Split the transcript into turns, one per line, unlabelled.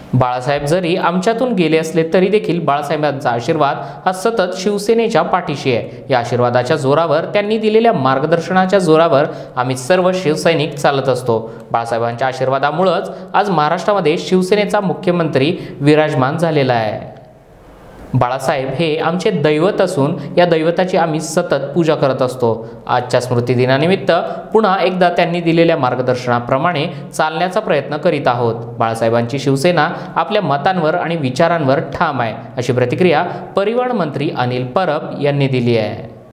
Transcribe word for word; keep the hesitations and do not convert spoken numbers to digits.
बाळासाहेब जरी आमच्यातून गेले असले तरी देखील बाळासाहेबांचा आशीर्वाद हा सतत शिवसेनेच्या पाठीशी आहे। या आशीर्वादाच्या जोरावर, त्यांनी दिलेल्या मार्गदर्शनाच्या जोरावर आम्ही सर्व शिवसैनिक चालत असतो। बाळासाहेबांच्या आशीर्वादामुळेच आज महाराष्ट्रामध्ये शिवसेनेचा मुख्यमंत्री विराजमान झालेला आहे। बाळासाहेब हे आमचे दैवत असून या दैवताची आम्ही सतत पूजा करत असतो। आजच्या स्मृतिदिनानिमित्त पुन्हा एकदा त्यांनी दिलेल्या मार्गदर्शनाप्रमाणे चालण्याचा प्रयत्न करीत आहोत। बाळासाहेबांची शिवसेना आपल्या मतांवर आणि विचारांवर ठाम आहे, अशी प्रतिक्रिया परिवहन मंत्री अनिल परब यांनी दिली आहे।